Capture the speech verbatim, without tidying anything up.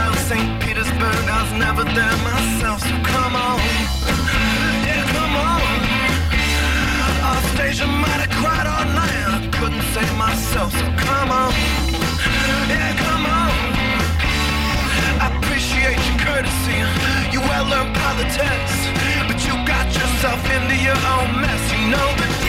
Moscow, Saint Petersburg, I was never there myself, so come on, yeah, come on. Off stage I might have cried all night, I couldn't save myself, so come on, yeah, come on. I appreciate your courtesy, you well-learned politics, but you got yourself into your own mess, you know that.